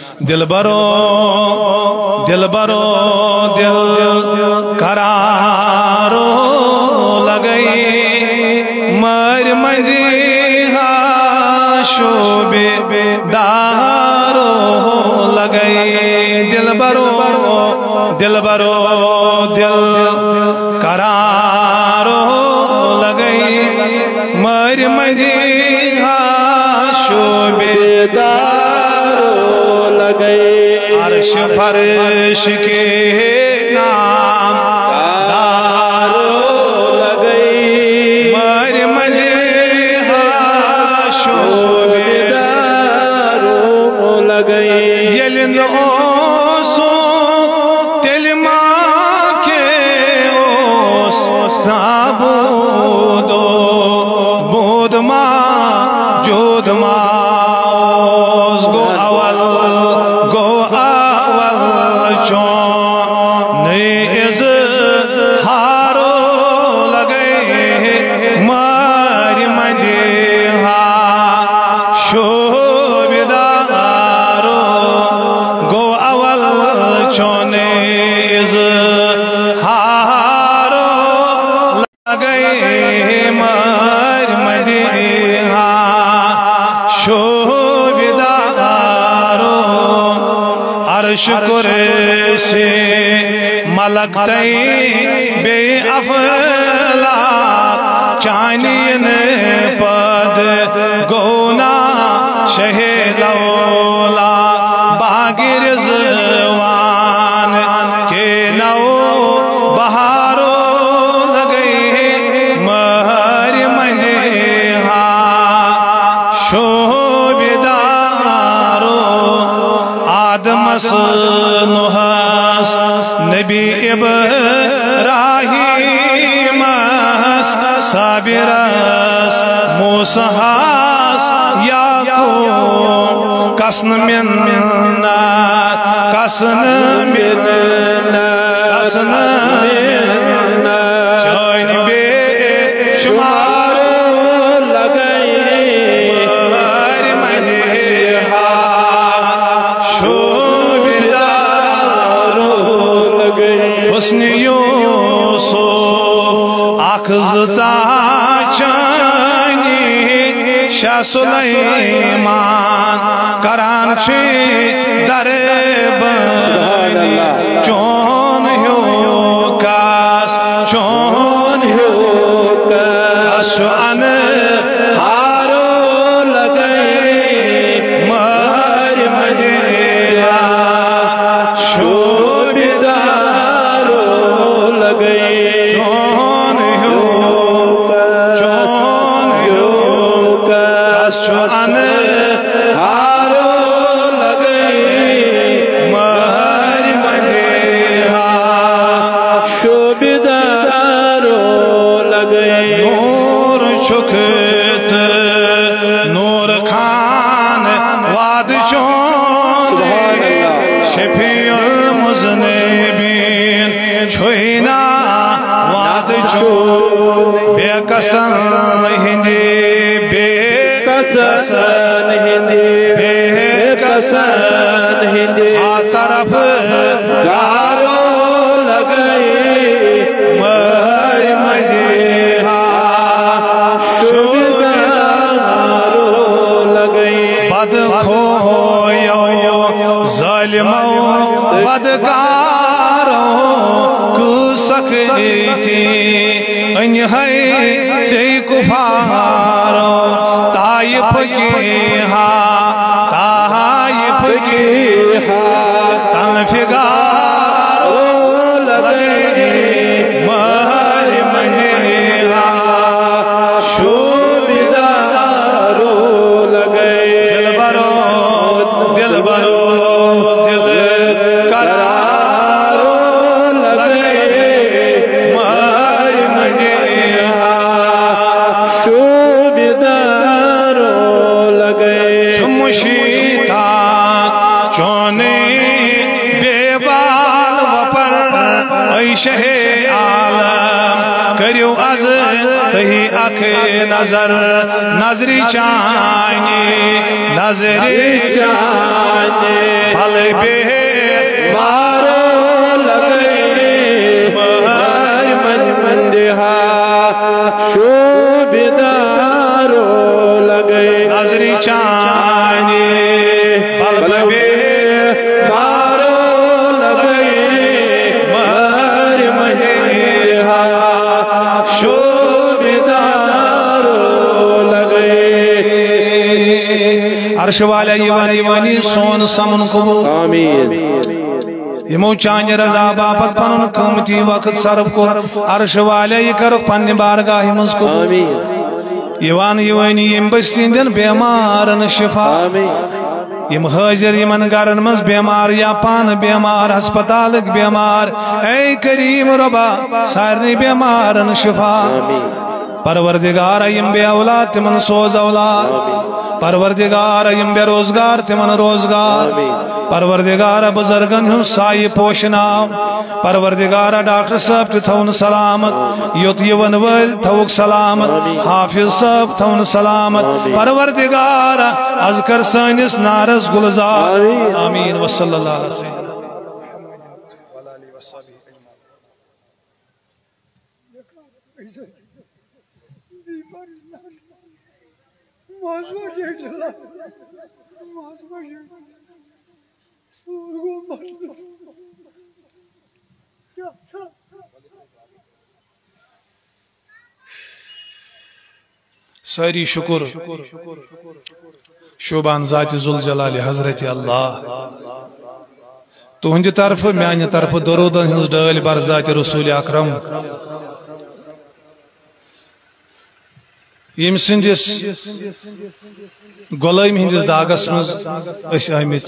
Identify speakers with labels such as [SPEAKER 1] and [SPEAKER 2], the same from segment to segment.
[SPEAKER 1] دل برو دل قرارو لگئی مر منجی شوبے دارو لگئی دل برو دل قرارو لگئی مر منجی شوبے
[SPEAKER 2] دارو لگئی
[SPEAKER 1] عرش فرش کے نام
[SPEAKER 2] دارو لگئی
[SPEAKER 1] مر منجی شوبے
[SPEAKER 2] دارو لگئی
[SPEAKER 1] یلن اوسو تیل ماں کے اوس نابودو بود ماں جود ماں اوس گو اول چون نئی اظہارو لگئی مر منجی شوبے دارو گو اول چون اظہارو لگئی مر منجی شوبے دارو عرش کرسی ملک تئی بے افلا چانین پد گونا شہ لولا باغر زوان کے نو بہارو لگئی مر منجی شوبے دارو آدمس نوحس نبی ابراہیمس صابرس موسیٰس یعقوب کسن منت کسن جان بے شمار
[SPEAKER 2] لگئی
[SPEAKER 1] مر منجی حسن یوسف اخذ چانی شاہ سلیمان کران چھ در بانی چون ہیو کاس ان
[SPEAKER 2] ہارو لگئی
[SPEAKER 1] مر منجی شوبے
[SPEAKER 2] دارو لگئی
[SPEAKER 1] چون ہیو ان
[SPEAKER 2] ہارو لگئی
[SPEAKER 1] مر منجی
[SPEAKER 2] شوبے دارو لگئی
[SPEAKER 1] نور چکت نور خان واد چون شفیع المذنبین چھوئینا واد چون بے قسم ہندی بے
[SPEAKER 2] قسم ہندی
[SPEAKER 1] طرف
[SPEAKER 2] گارو لگئی
[SPEAKER 1] مر منجی
[SPEAKER 2] شوبے دارو لگئی
[SPEAKER 1] بد کھویو ظالمو بدکارو کو سکلیتی انہی سے کفارو طائف کی تنفگارو
[SPEAKER 2] لگئی
[SPEAKER 1] مر منجی
[SPEAKER 2] شوبے دارو لگئی
[SPEAKER 1] دل برو قرارو لگئی مر منجی
[SPEAKER 2] شوبے دارو لگئی
[SPEAKER 1] مشیتا چونے بے بال وپر ای شہ عالم کریو از تہی اک نظر نظری چانی
[SPEAKER 2] چانے بیمارو لگئے مہر مدیحہ شوبدارو لگئے
[SPEAKER 1] عرش والا یوانی سون سمن قبول
[SPEAKER 2] آمین
[SPEAKER 1] یمو چانہ رضا باپت پنن قیمتی وقت صرف کور عرش والے یہ کرو پنہ بارگاہ مز قبول
[SPEAKER 2] آمین
[SPEAKER 1] یوان یوانی یم بستین بیمارن شفا
[SPEAKER 2] آمین
[SPEAKER 1] یم حاضر یمن گرن مز بیمار یا پان بیمار ہسپتالک بیمار اے کریم ربا سارنی بیمارن شفا
[SPEAKER 2] آمین
[SPEAKER 1] پروردگار یم بے اولاد تمن سوز اولاد پروردگار یم بے روزگار تمن روزگار پروردگار بزرگن ہوں سائی پوشناو پروردگار ڈاکٹر صاحب تھون سلامت یوت یون ول تھوک سلامت حافظ صاحب تھون سلامت پروردگار از کر سانس نارس گلزار آمین وصلی اللہ علیہ وسلم ساری شکر شوبان ذات ذوالجلال حضرت اللہ تہند طرف میانہ طرف درودن ہز ڈال بر ذات رسول اکرم یم سندس غلام ہندس داغس مز اس آمت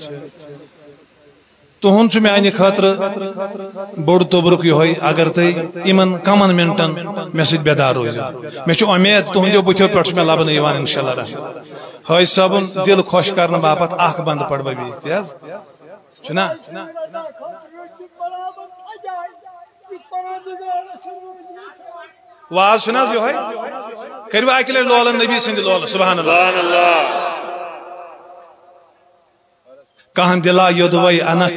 [SPEAKER 1] تہند میانہ خاطر بوڑ تبرک یہ اگر تھی ان کمن منٹن مے ست بیدار روز مے امید تہندو بتو پہ مے لبن انشاء اللہ رحمان حاج صاحبن دل خوش کرنے باپت اخ بند پڑھ بہ تیز چھنا واز چھنا یہ کرو اکہ لٹہ لولن نبی سند لول سبحان اللہ کہاں دلا یودوئی انک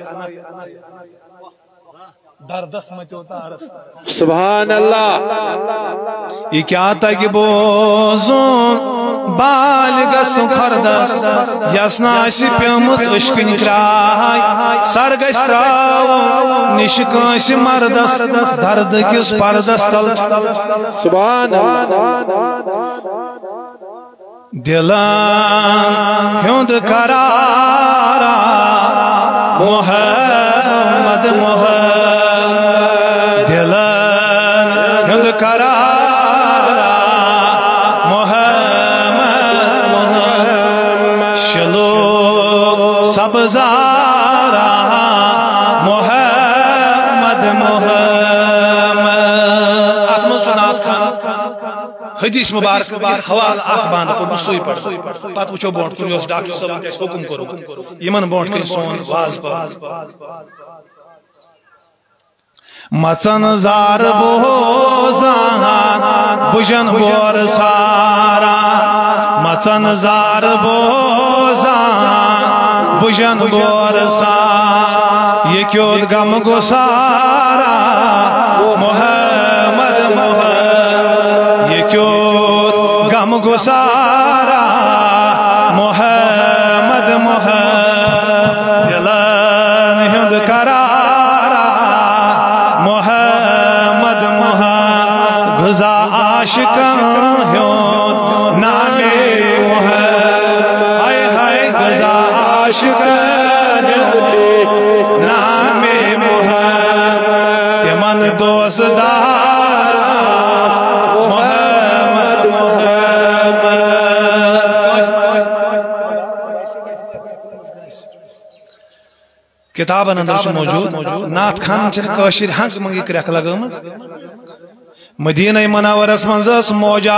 [SPEAKER 1] دردس مچو تارس
[SPEAKER 2] سبحان اللہ
[SPEAKER 1] یہ کیا تک بوزون بال گست خردس یسنا اسی پیمز عشقن کرائی سر گس تراؤن نش کانسی مردس درد کس پردس تل
[SPEAKER 2] سبحان اللہ
[SPEAKER 1] دلان ہند قرارا محمد محمد دلان ہند قرارا محمد محمد شلو سبزارا محمد محمد اتمن سنات خان حدیث مبارک حوالہ اخ باند کو سوئی پڑھ پتہ وچو بونٹ کن یس ڈاکٹر صاحب حکم کرو یمن بونٹ کن سون واز پاز مچن زار بوزان بجن بور سارا مچن زار بوزان بجن بور سار یہ کیوں غم گسارا محمد محمد یہ کیوں غم گسارا محمد محمد دلان ہند قرارا محمد محمد غزا عاشقاں ہند نام محمد ہائے ہائے غزا عاشقاں ہند نام محمد تمن دوست دار محمد محمد کتابن اندر موجود نعت خان چشر ہنگ منگی کرک لگم مدینہ منورس منز موجا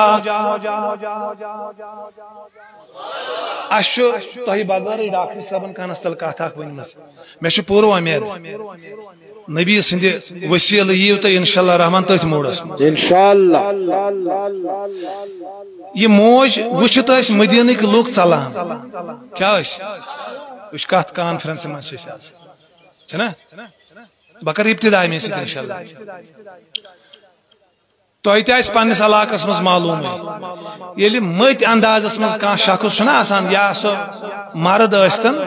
[SPEAKER 1] تہ بغیر ڈاکٹر صاحبن کانس تل کت اخ ون مے پور امید نبی سند وسیل یو تہ انشاء اللہ رحمان تھی موڈس
[SPEAKER 2] انشاءاللہ
[SPEAKER 1] یہ موج وچت مدینک لوگ ژلان کیا وچ کت کانفرنس من چھنا بہ کر ابتدا مے ست انشاءاللہ تہ تہ پنس علاقس مز معلوم یل مت اندازس مز کان شخص چھنا آسان یا سو مرد ٲسۍتن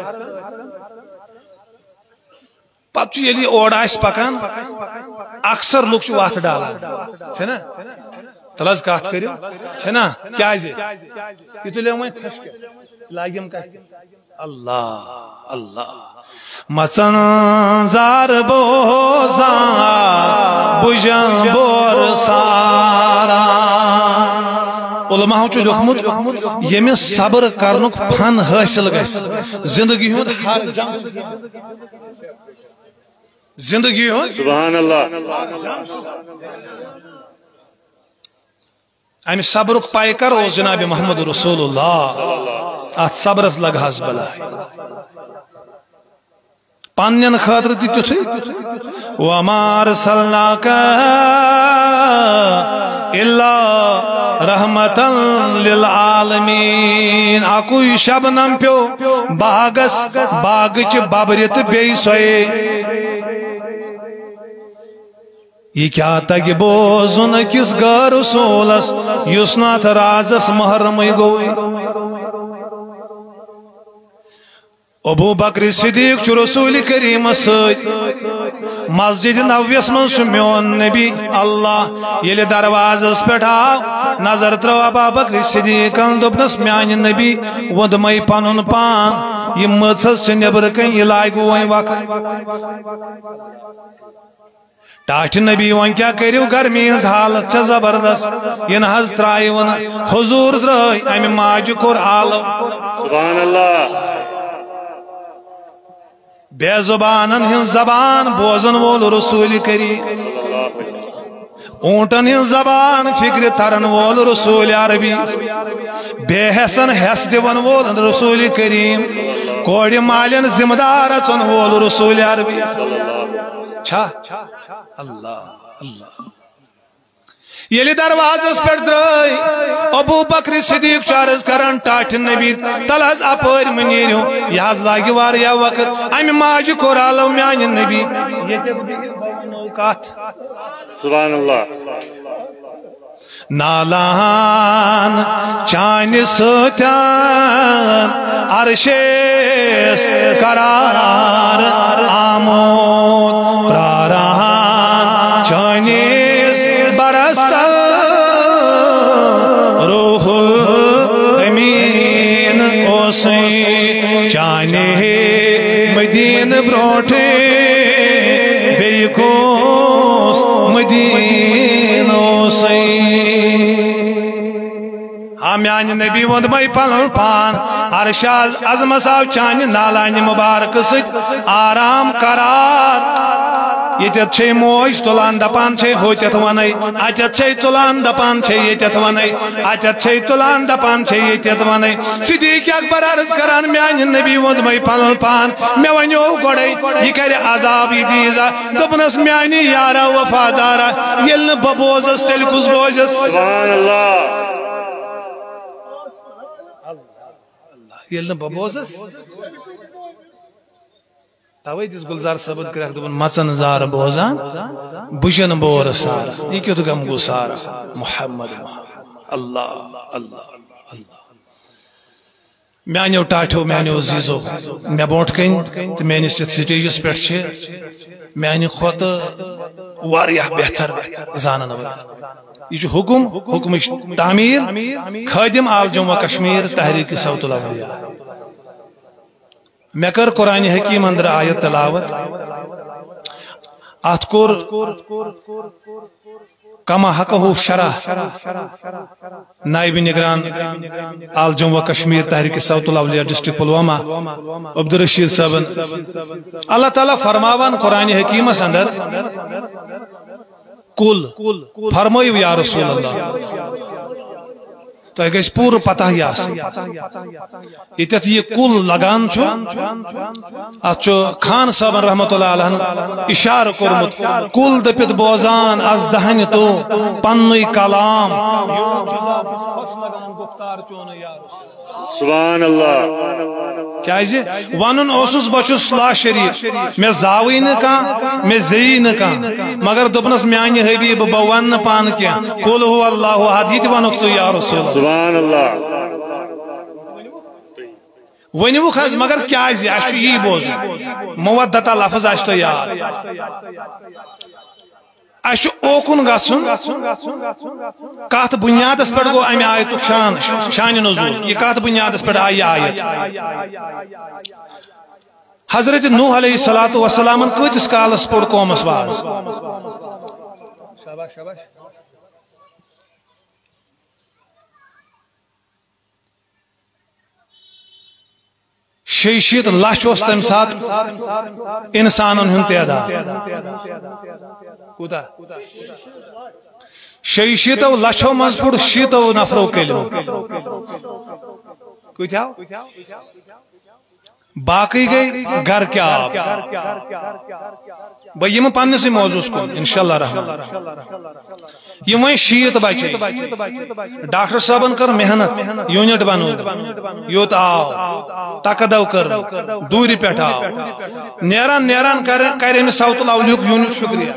[SPEAKER 1] پتہ یل اور آس پکان اکثر لوگ وت ڈالان چھنا تل حظ کت کرو چھنا کیازِ یہ تلیو وۄنۍ ٹھسکہ لاگیم کتھ اللہ اللہ مچن زار بوزان بجن بور سارا علماء لیکھمت یمس صبر کرنک فن حاصل گژھِ زندگی ہند ہر جنگ زندگی ہند
[SPEAKER 2] سبحان اللہ
[SPEAKER 1] امہ صبرک پیکر اوس جناب محمد رسول اللہ ات صبرس لگ حس بلا پنن خاطر تیتھے وما ارسلناک الا رحمتا للعالمین اکوئی شبنم پیو باغس باغچ ببرت بی سوئے یہ کیا تک بوزن کس غیر رسولس یس نات رازس محرم گوئی ابو بکر صدیق چھ رسول کریم ست مسجد نبویس من میون نبی اللہ یل دروازس پہ آو نظر ترو ابو بکر صدیقن دپنس میان نبی ودمے پنن پان یہ مچھس نبر کن یہ لاگ وین وقت ٹاٹھ نبی ون کیا کرو گرمی ہز حالت چھ زبردست یہ حض ترائی ون حضور ترائی امہ ماجہ کور عالم
[SPEAKER 2] سبحان اللہ
[SPEAKER 1] بے زبانن ہن زبان بوزن وول رسول کریم اونٹن ہن زبان فکر ترن وول رسول عربی بے حسن حس دون وول رسول کریم کوڑ مالن ذمہ دار اچن وول رسول عربی چھا اللہ اللہ یلی دروازس پر درائی ابو بکر صدیق چارز کرن ٹاٹھ نبی تلحظ اپر منیریو یہ حض لاگی واریا وقت امی ماجی کورالو میان نبی یہ تک بھی بوانوکات
[SPEAKER 2] سبحان اللہ
[SPEAKER 1] نالان چانی ستان عرشیس قرار آمود راران چانیس برستل روح الامین اوسی چانی مدین بروٹے بیکوس مدین اوسی میان نبی ود مے پنن پان ارشاد عظمت صاحب چانہ نالانہ مبارک ست آرام قرار یتت چھ موج تلان دپان چھ ہوتت ونے اتت چھ تلان دپان چھ یتت ونے اتت چھ تلان دپان چھ یتت ونے صدیق اکبر عرض کران میان نبی ود مے پنن پان مے ونیو گڑے یہ کر عذاب دیزا دپنس میانی یارا وفادارا یل ببوزس تل کس بوزس
[SPEAKER 2] سبحان اللہ
[SPEAKER 1] یل ببوزس توے دس گلزار صبر کرک دپن مچن زار بوزان بجن بور سار یہ کیت گم گو سارا محمد اللہ اللہ اللہ میانو ٹاٹھو میانو عزیزو مے بونٹ کن تو میانس سٹیجس پہ میانہ کھت واریاہ بہتر زانن یہ حکم حکم تعمیر خادم آل جموں و کشمیر تحریک صوت الاولیاء میں کر قرآن حکیم اندر آیت تلاوت ات کور کما حقہ شرح نائب نگران آل جموں و کشمیر تحریک صوت الاولیاء ڈسٹرکٹ پلوامہ عبدالرشید صاحب اللہ تعالیٰ فرماوان قرآن حکیمس اندر کل فرمائیو یا رسول اللہ تو یہ گیس پور پتہ ہی آس یہ کل لگان چھو اچھو خان صاحب رحمت اللہ علیہ اشار کرمت کل دپت بوزان از دہن تو پنوی کلام
[SPEAKER 2] سبحان اللہ
[SPEAKER 1] کیازِ ونن اوسس بچس لا شریف میں زاوی نہ کان میں زی نہ کان مگر دپنس میانہ حبیب بہ ون پان کیا قل هو اللہ احد یہ ونک سو یا رسول اللہ
[SPEAKER 2] سبحان اللہ
[SPEAKER 1] ونیوک حض مگر کیازِ اَسہِ چھُ یی بوزُن مودتا لفظ آسہِ تۄہہِ یاد اَسہِ چھُ اوکُن گژھُن کتھ بنیادس پٮ۪ٹھ گوٚو امہِ آیتُک شانہِ نزول یہ کتھ بنیادس پٮ۪ٹھ آیہِ یہِ آیت حضرت نوح علیہ الصلوۃ والسلام کۭتِس کالس پوٚر قومس واز شیشیت لچھ اوس تمہِ ساتہٕ انسانن ہُنٛد تعداد کوٗتاہ شیشیتو لچھو منٛز پوٚر شیٖتو نفرو کلمہٕ کۭتیاو باقی گئی گھر کیا آب بہ یم پنسے موضوعس کن انشاءاللہ رحمان یم وۄنۍ شیٖت بچے ڈاکٹر صٲبن کر محنت یونٹ بنو یوت آو تقدو کر دوٗرِ پٮ۪ٹھ آو نیران نیران کر أمِس صوت الاولیُک یونٹ شکریہ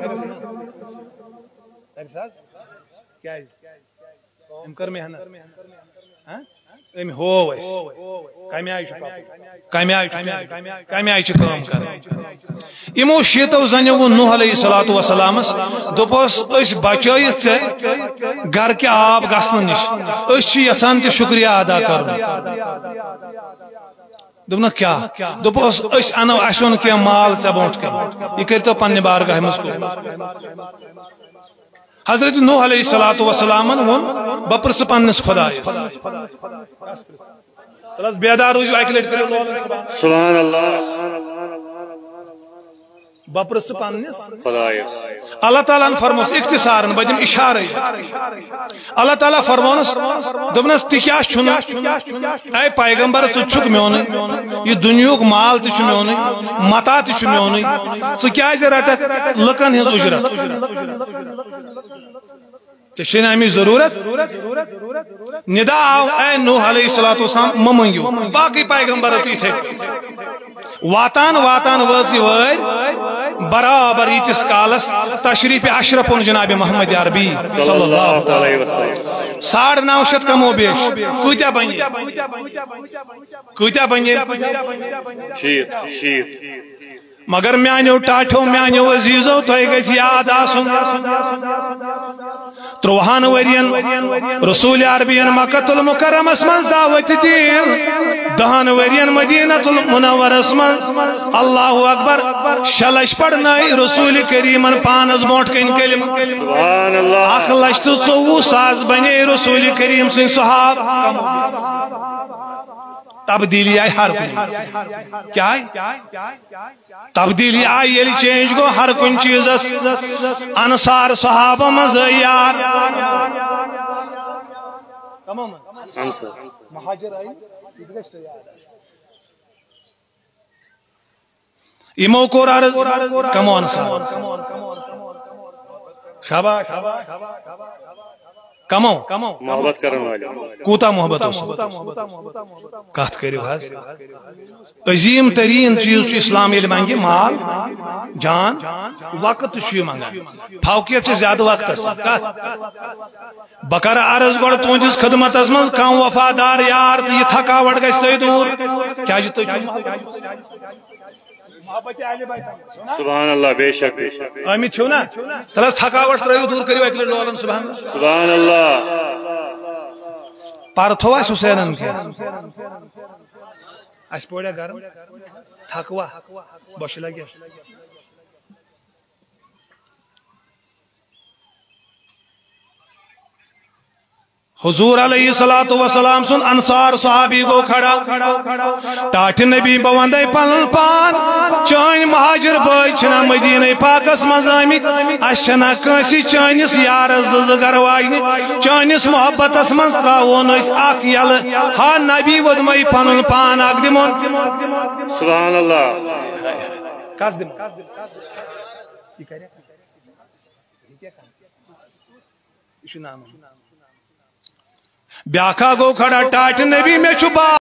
[SPEAKER 1] أمۍ کٔر محنت أمۍ ہوو اَسہِ کمہِ آیہِ چھِ کٲم کران یِمو شیٖتو زنیو ووٚن نوح علیہ الصلوۃ والسلامس دوٚپُس أسۍ بچٲیِتھ ژےٚ گرکہِ آب گژھنہٕ نِش أسۍ چھِ یژھان ژےٚ شُکریہ ادا کرُن دوٚپنکھ کیٛاہ دوٚپُس أسۍ انو اَسہِ اوٚن کینٛہہ مال ژےٚ برونٛٹھ کَنہِ یہِ کٔرۍتو پننہِ بارگاہہِ منٛز حضرت نوح علیہ الصلوۃ والسلام ووٚن بہٕ پرژھٕ پننِس خۄدایس تلس بیدار روٗزِو اکہِ لٹہِ کٔرِو
[SPEAKER 2] سبحان اللہ
[SPEAKER 1] بہٕ پرژھٕ پننِس
[SPEAKER 2] خدایس
[SPEAKER 1] اللہ تعالیٰ ہن فرموس اختصارن بہٕ دِمہٕ اِشارے اللہ تعالیٰ فرمونس دوٚپنس تہِ کیٛاہ چھُنہٕ اے پیغمبر ژٕ چھُکھ میونُے یہِ دُنیہُک مال تہِ چھُ میونُے متا تہِ چھُ میونُے ژٕ کیٛازِ رٹکھ لُکن ہٕنٛز اُجرت ژےٚ چھے نہٕ امِچ ضروٗرت ندا آو اے نوح علیہ الصلوۃ والسلام مہ منگیو باقی پیغمبر تہِ یِتھے واتان واتان وٲژ یہِ وٲرۍ برابر ییٖتِس کالس تشریٖف اشرف اوٚن جناب محمد عربی صلی اللہ علیہ وسلم 950 کم و بیش کۭتیاہ بنے مگر میانیو ٹاٹھو میانیو عزیزو تۄہہِ گژھِ یاد آسُن 30 ؤرین رسول عربین مکۃ المکرمس منٛز دعوت دِنۍ 10 ؤرین مدینۃ المنورس منٛز اللہ اکبر 6 لچھ پرنٲے رسول کریمن پانس برونٛٹھ کَنہِ کلمہٕ 1,24,000 بنے رسول کریم سٕنٛدۍ صحابہٕ تبدیلی آئی ہر کن کیا آئی تبدیلی آئی یلی چینج گو ہر کن چیزس انصار صحابہ مزیار ایمو کور عرض کمو انصار شاباش کمو
[SPEAKER 2] محبت کرن والے
[SPEAKER 1] کوتا محبت اس کات کریو حض عظیم ترین چیز اسلام یل مانگے مال جان وقت چھُ منگان فوقیت سے زیادہ وقت بکر عرض گوڑ تہندس خدمتس من کم وفادار یار تو یہ تھکاوٹ گژھِ تۄہہِ دور کیا
[SPEAKER 2] سبحان اللہ بے شک بے شک
[SPEAKER 1] آمد چھو نا تلس تھکاوٹ ترٲیِو دور کٔرِو اکہِ لٹہِ لولن سبحان اللہ
[SPEAKER 2] سبحان اللہ
[SPEAKER 1] پر تھوو اَسہِ حُسینن کینٛہہ اَسہِ پوریا گرم تھکوا بۄچھِ لگیا حضور علیہ الصلوۃ والسلام سن انصار صحابی گو کھڑا ٹاٹھ نبی بہ وندے پنن پان چٲنۍ مہاجر بٲے چھنا مدینہ پاکس منٛز آمٕتۍ اَسہِ چھنا کٲنٛسہِ چٲنِس یارس زٕ گرواینہِ چٲنِس محبتس منٛز ترٛاوون أسۍ اکھ یلہٕ ہا نبی ووٚدمے پنن پان اکھ دِمون
[SPEAKER 2] سبحان اللہ
[SPEAKER 1] کس دِمو یہ چھُ نام ब्याखा गो खड़ा टाट नबी में छुपा